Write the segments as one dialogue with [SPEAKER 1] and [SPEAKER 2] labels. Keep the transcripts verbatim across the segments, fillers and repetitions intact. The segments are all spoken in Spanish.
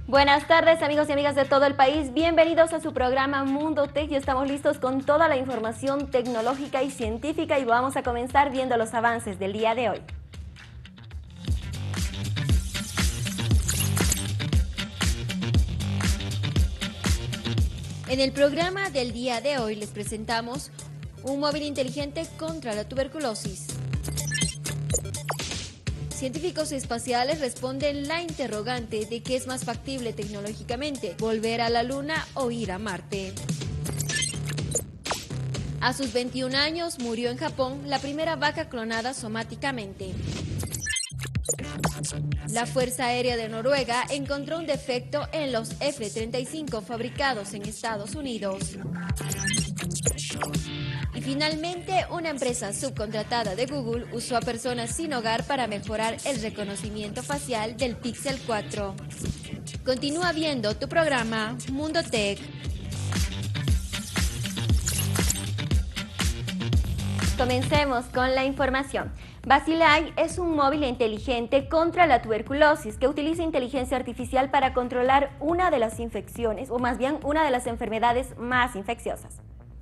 [SPEAKER 1] Buenas tardes, amigos y amigas de todo el país. Bienvenidos a su programa Mundo Tech. Ya estamos listos con toda la información tecnológica y científica y vamos a comenzar viendo los avances del día de hoy. En el programa del día de hoy les presentamos un móvil inteligente contra la tuberculosis. Científicos espaciales responden la interrogante de qué es más factible tecnológicamente, volver a la Luna o ir a Marte. A sus veintiún años murió en Japón la primera vaca clonada somáticamente. La Fuerza Aérea de Noruega encontró un defecto en los F treinta y cinco fabricados en Estados Unidos. Y finalmente, una empresa subcontratada de Google usó a personas sin hogar para mejorar el reconocimiento facial del Pixel cuatro. Continúa viendo tu programa Mundo Tech. Comencemos con la información. Basilai es un móvil inteligente contra la tuberculosis que utiliza inteligencia artificial para controlar una de las infecciones, o más bien una de las enfermedades más infecciosas.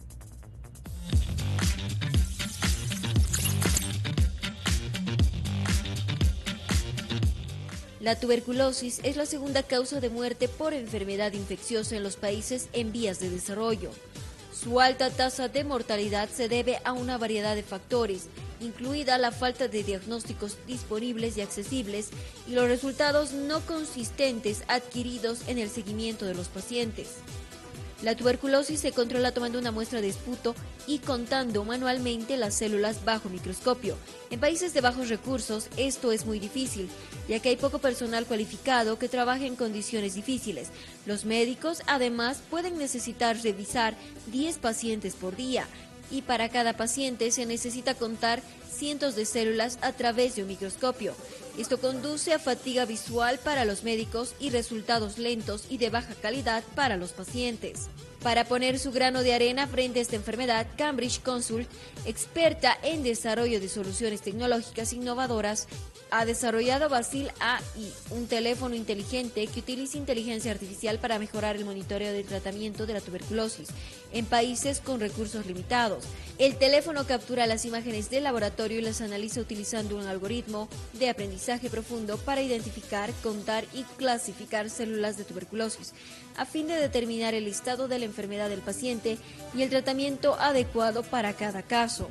[SPEAKER 1] La tuberculosis es la segunda causa de muerte por enfermedad infecciosa en los países en vías de desarrollo. Su alta tasa de mortalidad se debe a una variedad de factores, incluida la falta de diagnósticos disponibles y accesibles y los resultados no consistentes adquiridos en el seguimiento de los pacientes. La tuberculosis se controla tomando una muestra de esputo y contando manualmente las células bajo microscopio. En países de bajos recursos esto es muy difícil, ya que hay poco personal cualificado que trabaje en condiciones difíciles. Los médicos además pueden necesitar revisar diez pacientes por día y para cada paciente se necesita contar cientos de células a través de un microscopio. Esto conduce a fatiga visual para los médicos y resultados lentos y de baja calidad para los pacientes. Para poner su grano de arena frente a esta enfermedad, Cambridge Consult, experta en desarrollo de soluciones tecnológicas innovadoras, ha desarrollado Basil A I, un teléfono inteligente que utiliza inteligencia artificial para mejorar el monitoreo del tratamiento de la tuberculosis en países con recursos limitados. El teléfono captura las imágenes del laboratorio y las analiza utilizando un algoritmo de aprendizaje profundo para identificar, contar y clasificar células de tuberculosis, a fin de determinar el estado de la enfermedad del paciente y el tratamiento adecuado para cada caso.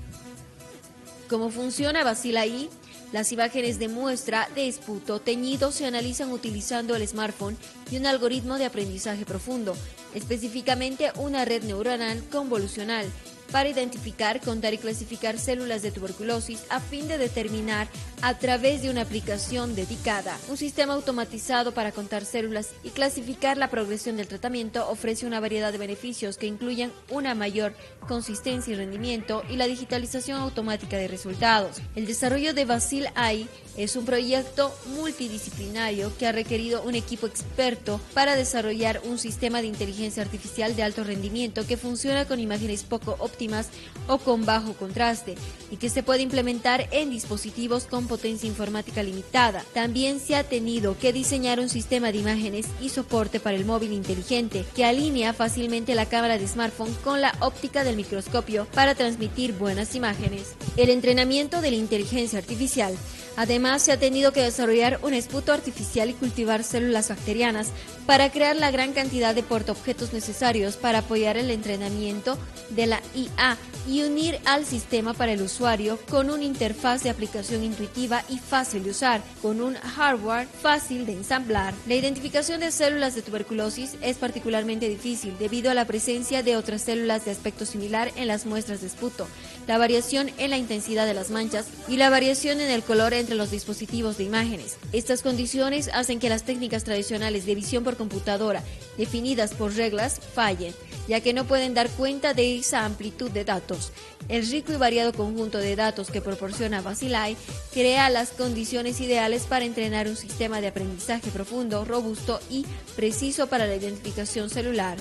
[SPEAKER 1] ¿Cómo funciona Basil A I? Las imágenes de muestra de esputo teñido se analizan utilizando el smartphone y un algoritmo de aprendizaje profundo, específicamente una red neuronal convolucional, para identificar, contar y clasificar células de tuberculosis a fin de determinar a través de una aplicación dedicada. Un sistema automatizado para contar células y clasificar la progresión del tratamiento ofrece una variedad de beneficios que incluyen una mayor consistencia y rendimiento y la digitalización automática de resultados. El desarrollo de Basil A I es un proyecto multidisciplinario que ha requerido un equipo experto para desarrollar un sistema de inteligencia artificial de alto rendimiento que funciona con imágenes poco óptimas o con bajo contraste y que se puede implementar en dispositivos con potencia informática limitada. También se ha tenido que diseñar un sistema de imágenes y soporte para el móvil inteligente que alinea fácilmente la cámara de smartphone con la óptica del microscopio para transmitir buenas imágenes. El entrenamiento de la inteligencia artificial. Además, se ha tenido que desarrollar un esputo artificial y cultivar células bacterianas para crear la gran cantidad de portaobjetos necesarios para apoyar el entrenamiento de la I A y unir al sistema para el usuario con una interfaz de aplicación intuitiva y fácil de usar, con un hardware fácil de ensamblar. La identificación de células de tuberculosis es particularmente difícil debido a la presencia de otras células de aspecto similar en las muestras de esputo, la variación en la intensidad de las manchas y la variación en el color entre los dispositivos de imágenes. Estas condiciones hacen que las técnicas tradicionales de visión por computadora, definidas por reglas, fallen, ya que no pueden dar cuenta de esa amplitud de datos. El rico y variado conjunto de datos que proporciona Basil A I crea las condiciones ideales para entrenar un sistema de aprendizaje profundo, robusto y preciso para la identificación celular.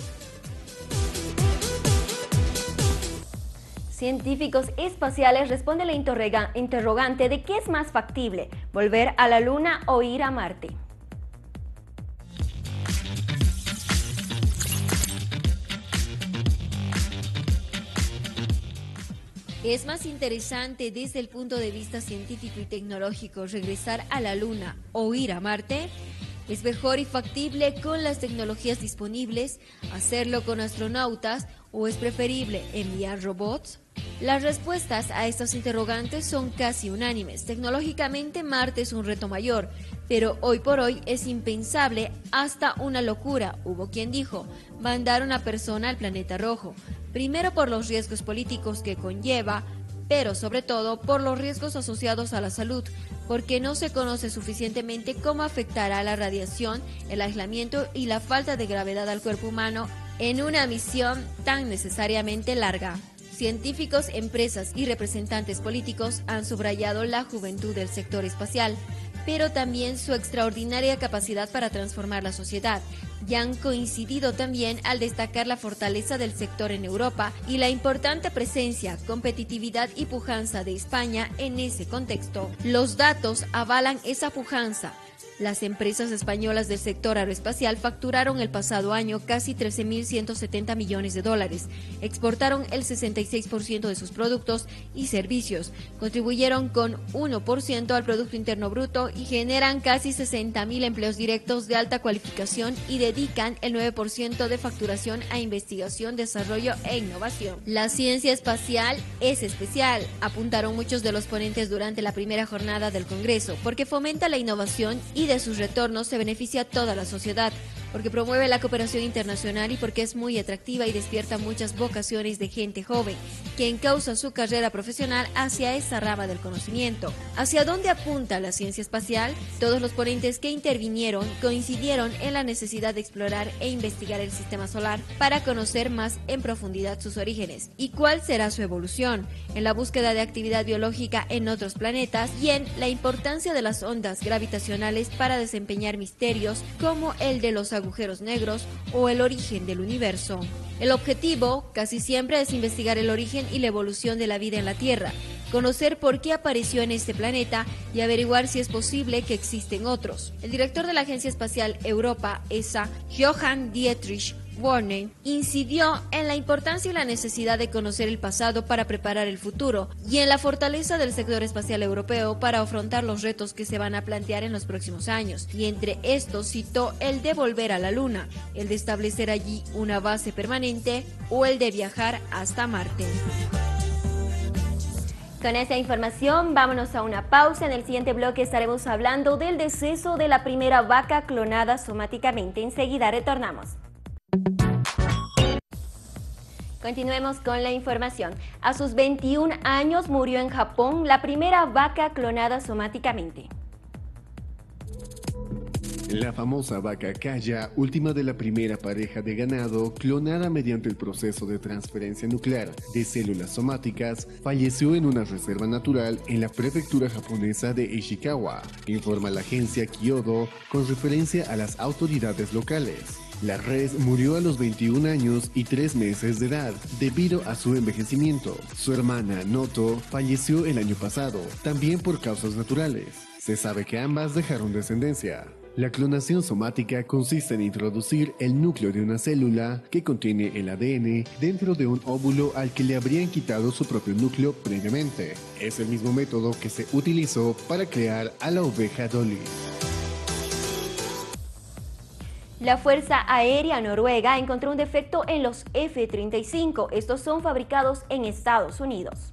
[SPEAKER 1] Científicos espaciales responden la interrogante de qué es más factible, volver a la Luna o ir a Marte. ¿Es más interesante desde el punto de vista científico y tecnológico regresar a la Luna o ir a Marte? ¿Es mejor y factible con las tecnologías disponibles hacerlo con astronautas o es preferible enviar robots? Las respuestas a estas interrogantes son casi unánimes. Tecnológicamente Marte es un reto mayor, pero hoy por hoy es impensable, hasta una locura, hubo quien dijo, mandar una persona al planeta rojo. Primero por los riesgos políticos que conlleva, pero sobre todo por los riesgos asociados a la salud, porque no se conoce suficientemente cómo afectará la radiación, el aislamiento y la falta de gravedad al cuerpo humano en una misión tan necesariamente larga. Científicos, empresas y representantes políticos han subrayado la juventud del sector espacial, pero también su extraordinaria capacidad para transformar la sociedad, y han coincidido también al destacar la fortaleza del sector en Europa y la importante presencia, competitividad y pujanza de España en ese contexto. Los datos avalan esa pujanza. Las empresas españolas del sector aeroespacial facturaron el pasado año casi trece mil ciento setenta millones de dólares, exportaron el sesenta y seis por ciento de sus productos y servicios, contribuyeron con uno por ciento al Producto Interno Bruto y generan casi sesenta mil empleos directos de alta cualificación y dedican el nueve por ciento de facturación a investigación, desarrollo e innovación. La ciencia espacial es especial, apuntaron muchos de los ponentes durante la primera jornada del Congreso, porque fomenta la innovación y de sus retornos se beneficia a toda la sociedad, porque promueve la cooperación internacional y porque es muy atractiva y despierta muchas vocaciones de gente joven que encausa su carrera profesional hacia esa rama del conocimiento. ¿Hacia dónde apunta la ciencia espacial? Todos los ponentes que intervinieron coincidieron en la necesidad de explorar e investigar el sistema solar para conocer más en profundidad sus orígenes y cuál será su evolución, en la búsqueda de actividad biológica en otros planetas y en la importancia de las ondas gravitacionales para desempeñar misterios como el de los agujeros negros o el origen del universo. El objetivo casi siempre es investigar el origen y la evolución de la vida en la Tierra, conocer por qué apareció en este planeta y averiguar si es posible que existen otros. El director de la Agencia Espacial Europa, E S A, Johann Dietrich Warner, incidió en la importancia y la necesidad de conocer el pasado para preparar el futuro y en la fortaleza del sector espacial europeo para afrontar los retos que se van a plantear en los próximos años. Y entre estos citó el de volver a la Luna, el de establecer allí una base permanente o el de viajar hasta Marte.
[SPEAKER 2] Con esta información, vámonos a una pausa. En el siguiente bloque estaremos hablando del deceso de la primera vaca clonada somáticamente. Enseguida retornamos. Continuemos con la información. A sus veintiún años murió en Japón la primera vaca clonada somáticamente.
[SPEAKER 3] La famosa vaca Kaya, última de la primera pareja de ganado clonada mediante el proceso de transferencia nuclear de células somáticas, falleció en una reserva natural en la prefectura japonesa de Ishikawa, informa la agencia Kyodo con referencia a las autoridades locales. La res murió a los veintiún años y tres meses de edad debido a su envejecimiento. Su hermana Noto falleció el año pasado, también por causas naturales. Se sabe que ambas dejaron descendencia. La clonación somática consiste en introducir el núcleo de una célula que contiene el A D N dentro de un óvulo al que le habrían quitado su propio núcleo previamente. Es el mismo método que se utilizó para crear a la oveja Dolly.
[SPEAKER 2] La Fuerza Aérea Noruega encontró un defecto en los F treinta y cinco. Estos son fabricados en Estados Unidos.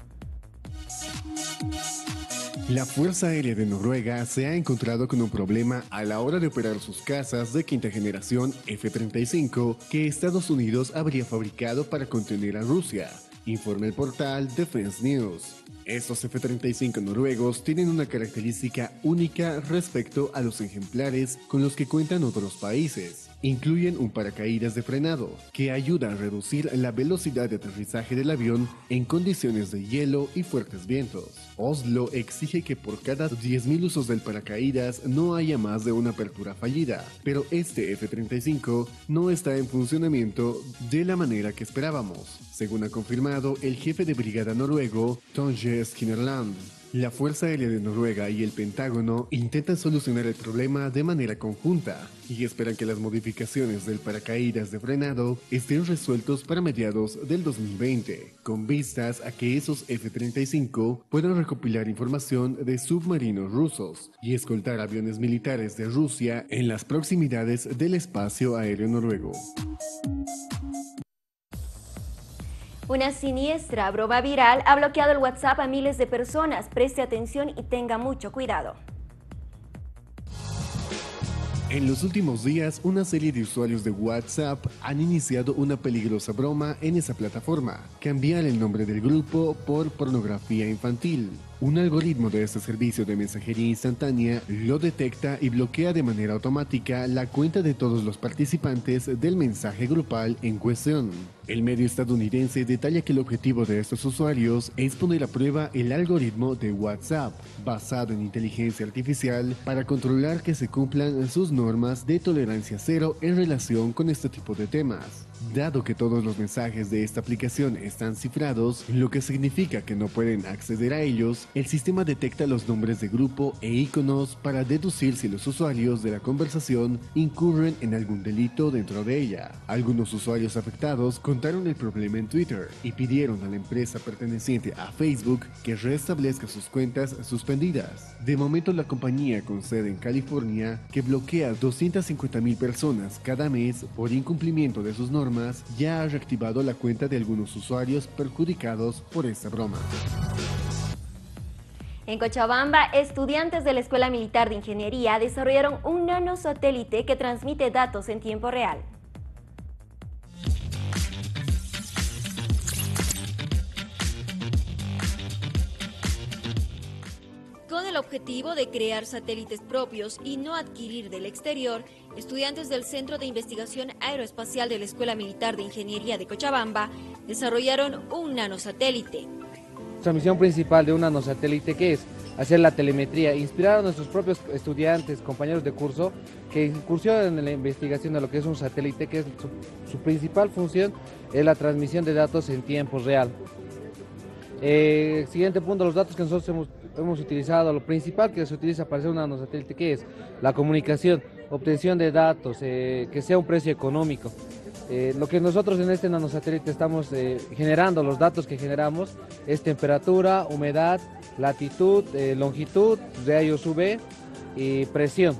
[SPEAKER 3] La Fuerza Aérea de Noruega se ha encontrado con un problema a la hora de operar sus cazas de quinta generación F treinta y cinco que Estados Unidos habría fabricado para contener a Rusia, informa el portal Defense News. Estos F treinta y cinco noruegos tienen una característica única respecto a los ejemplares con los que cuentan otros países. Incluyen un paracaídas de frenado, que ayuda a reducir la velocidad de aterrizaje del avión en condiciones de hielo y fuertes vientos. Oslo exige que por cada diez mil usos del paracaídas no haya más de una apertura fallida, pero este F treinta y cinco no está en funcionamiento de la manera que esperábamos, según ha confirmado el jefe de brigada noruego, Tonje Skinnerland. La Fuerza Aérea de Noruega y el Pentágono intentan solucionar el problema de manera conjunta y esperan que las modificaciones del paracaídas de frenado estén resueltos para mediados del dos mil veinte, con vistas a que esos F treinta y cinco puedan recopilar información de submarinos rusos y escoltar aviones militares de Rusia en las proximidades del espacio aéreo noruego.
[SPEAKER 2] Una siniestra broma viral ha bloqueado el WhatsApp a miles de personas. Preste atención y tenga mucho cuidado.
[SPEAKER 3] En los últimos días, una serie de usuarios de WhatsApp han iniciado una peligrosa broma en esa plataforma: cambiar el nombre del grupo por pornografía infantil. Un algoritmo de este servicio de mensajería instantánea lo detecta y bloquea de manera automática la cuenta de todos los participantes del mensaje grupal en cuestión. El medio estadounidense detalla que el objetivo de estos usuarios es poner a prueba el algoritmo de WhatsApp, basado en inteligencia artificial, para controlar que se cumplan sus normas de tolerancia cero en relación con este tipo de temas. Dado que todos los mensajes de esta aplicación están cifrados, lo que significa que no pueden acceder a ellos, el sistema detecta los nombres de grupo e iconos para deducir si los usuarios de la conversación incurren en algún delito dentro de ella. Algunos usuarios afectados contaron el problema en Twitter y pidieron a la empresa perteneciente a Facebook que restablezca sus cuentas suspendidas. De momento, la compañía con sede en California, que bloquea doscientas cincuenta mil personas cada mes por incumplimiento de sus normas, ya ha reactivado la cuenta de algunos usuarios perjudicados por esta broma.
[SPEAKER 2] En Cochabamba, estudiantes de la Escuela Militar de Ingeniería desarrollaron un nanosatélite que transmite datos en tiempo real.
[SPEAKER 1] Con el objetivo de crear satélites propios y no adquirir del exterior, estudiantes del Centro de Investigación Aeroespacial de la Escuela Militar de Ingeniería de Cochabamba desarrollaron un nanosatélite.
[SPEAKER 4] Nuestra misión principal de un nanosatélite, ¿qué es? Hacer la telemetría, inspirar a nuestros propios estudiantes, compañeros de curso, que incursionen en la investigación de lo que es un satélite, que es su, su principal función es la transmisión de datos en tiempo real. Eh, siguiente punto, los datos que nosotros hemos, hemos utilizado, lo principal que se utiliza para hacer un nanosatélite, ¿qué es? La comunicación, obtención de datos, eh, que sea un precio económico. Eh, lo que nosotros en este nanosatélite estamos eh, generando, los datos que generamos, es temperatura, humedad, latitud, eh, longitud, rayos U V y presión.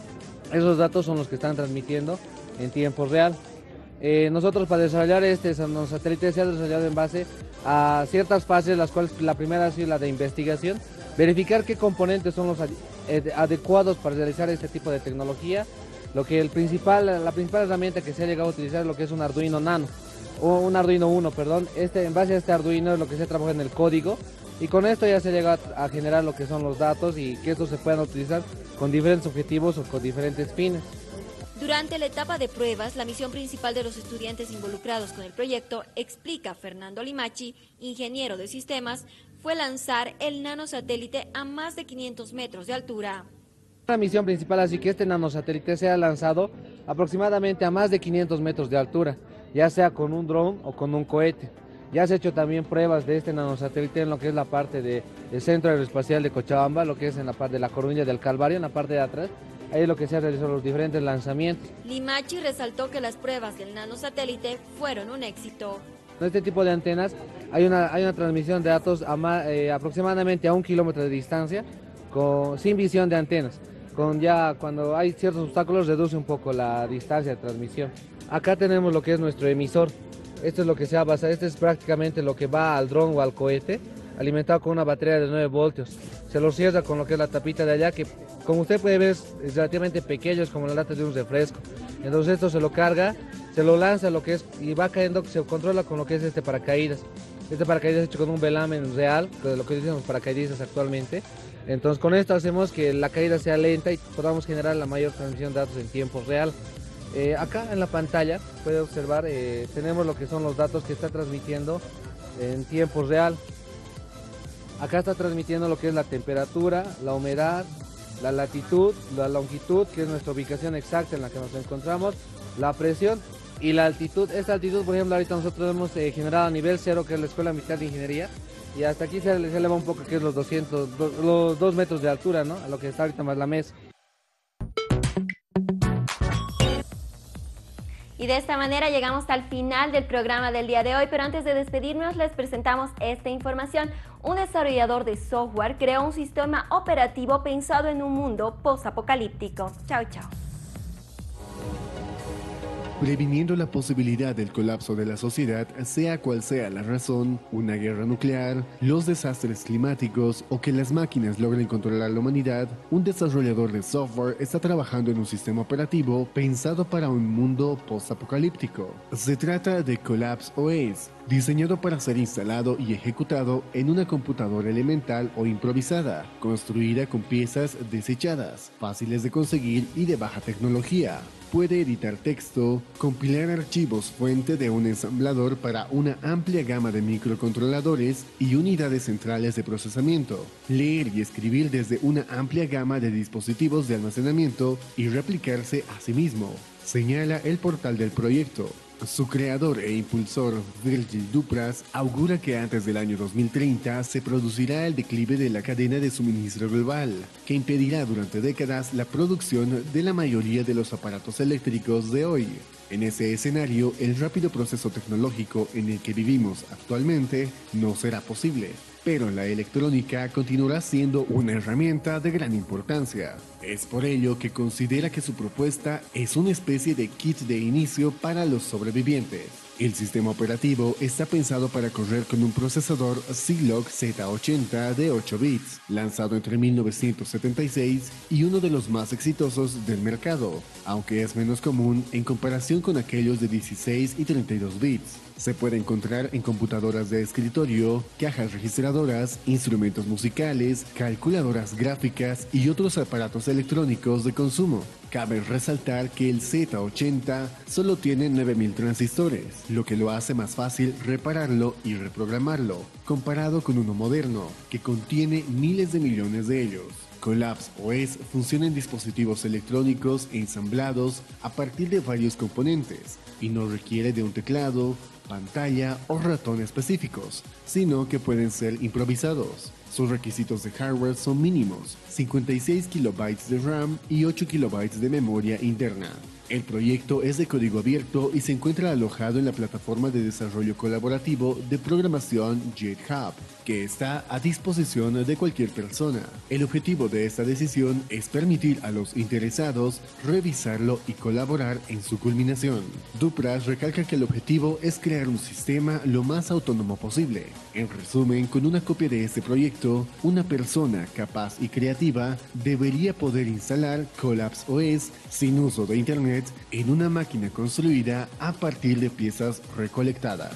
[SPEAKER 4] Esos datos son los que están transmitiendo en tiempo real. Eh, nosotros, para desarrollar este nanosatélite, se ha desarrollado en base a ciertas fases, las cuales la primera ha sido la de investigación, verificar qué componentes son los adecuados para realizar este tipo de tecnología. Lo que el principal, la principal herramienta que se ha llegado a utilizar es lo que es un Arduino Nano, o un Arduino Uno, perdón. Este, en base a este Arduino es lo que se trabaja en el código, y con esto ya se llega a generar lo que son los datos y que estos se puedan utilizar con diferentes objetivos o con diferentes fines.
[SPEAKER 1] Durante la etapa de pruebas, la misión principal de los estudiantes involucrados con el proyecto, explica Fernando Limachi, ingeniero de sistemas, fue lanzar el nanosatélite a más de quinientos metros de altura.
[SPEAKER 4] La misión principal, así que este nanosatélite sea lanzado aproximadamente a más de quinientos metros de altura, ya sea con un dron o con un cohete. Ya se ha hecho también pruebas de este nanosatélite en lo que es la parte del Centro Aeroespacial de Cochabamba, lo que es en la parte de la Coruña del Calvario, en la parte de atrás. Ahí es lo que se ha realizado los diferentes lanzamientos.
[SPEAKER 1] Limachi resaltó que las pruebas del nanosatélite fueron un éxito.
[SPEAKER 4] En este tipo de antenas hay una, hay una transmisión de datos a ma, eh, aproximadamente a un kilómetro de distancia, con, sin visión de antenas. Con ya cuando hay ciertos obstáculos reduce un poco la distancia de transmisión. Acá tenemos lo que es nuestro emisor. Esto es lo que se ha basado, este es prácticamente lo que va al dron o al cohete, alimentado con una batería de nueve voltios. Se lo cierra con lo que es la tapita de allá, que como usted puede ver es relativamente pequeño, es como la lata de un refresco. Entonces esto se lo carga, se lo lanza lo que es y va cayendo, se controla con lo que es este paracaídas. Este paracaídas es hecho con un velamen real, de lo que dicen los paracaidistas actualmente. Entonces con esto hacemos que la caída sea lenta y podamos generar la mayor transmisión de datos en tiempo real. Eh, acá en la pantalla puede observar, eh, tenemos lo que son los datos que está transmitiendo en tiempo real. Acá está transmitiendo lo que es la temperatura, la humedad, la latitud, la longitud, que es nuestra ubicación exacta en la que nos encontramos, la presión y la altitud. Esta altitud, por ejemplo, ahorita nosotros hemos eh, generado a nivel cero, que es la Escuela Militar de Ingeniería. y hasta aquí se, se eleva un poco, que es los doscientos, do- los dos metros de altura, ¿no? A lo que está ahorita más la mesa.
[SPEAKER 2] Y de esta manera llegamos al final del programa del día de hoy, pero antes de despedirnos les presentamos esta información. Un desarrollador de software creó un sistema operativo pensado en un mundo post-apocalíptico. Chao, chao.
[SPEAKER 3] Previniendo la posibilidad del colapso de la sociedad, sea cual sea la razón, una guerra nuclear, los desastres climáticos o que las máquinas logren controlar la humanidad, un desarrollador de software está trabajando en un sistema operativo pensado para un mundo post-apocalíptico. Se trata de Collapse O S, diseñado para ser instalado y ejecutado en una computadora elemental o improvisada, construida con piezas desechadas, fáciles de conseguir y de baja tecnología. Puede editar texto, compilar archivos fuente de un ensamblador para una amplia gama de microcontroladores y unidades centrales de procesamiento, leer y escribir desde una amplia gama de dispositivos de almacenamiento y replicarse a sí mismo, señala el portal del proyecto. Su creador e impulsor, Virgil Dupras, augura que antes del año dos mil treinta se producirá el declive de la cadena de suministro global, que impedirá durante décadas la producción de la mayoría de los aparatos eléctricos de hoy. En ese escenario, el rápido proceso tecnológico en el que vivimos actualmente no será posible, pero la electrónica continuará siendo una herramienta de gran importancia. Es por ello que considera que su propuesta es una especie de kit de inicio para los sobrevivientes. El sistema operativo está pensado para correr con un procesador Zilog Z ochenta de ocho bits, lanzado entre mil novecientos setenta y seis y uno de los más exitosos del mercado, aunque es menos común en comparación con aquellos de dieciséis y treinta y dos bits. Se puede encontrar en computadoras de escritorio, cajas registradoras, instrumentos musicales, calculadoras gráficas y otros aparatos electrónicos de consumo. Cabe resaltar que el Z ochenta solo tiene nueve mil transistores, lo que lo hace más fácil repararlo y reprogramarlo, comparado con uno moderno, que contiene miles de millones de ellos. Collapse O S funciona en dispositivos electrónicos ensamblados a partir de varios componentes y no requiere de un teclado, pantalla o ratón específicos, sino que pueden ser improvisados. Sus requisitos de hardware son mínimos, cincuenta y seis kilobytes de RAM y ocho kilobytes de memoria interna. El proyecto es de código abierto y se encuentra alojado en la plataforma de desarrollo colaborativo de programación GitHub, que está a disposición de cualquier persona. El objetivo de esta decisión es permitir a los interesados revisarlo y colaborar en su culminación. Dupras recalca que el objetivo es crear un sistema lo más autónomo posible. En resumen, con una copia de este proyecto, una persona capaz y creativa debería poder instalar Collapse O S sin uso de internet en una máquina construida a partir de piezas recolectadas.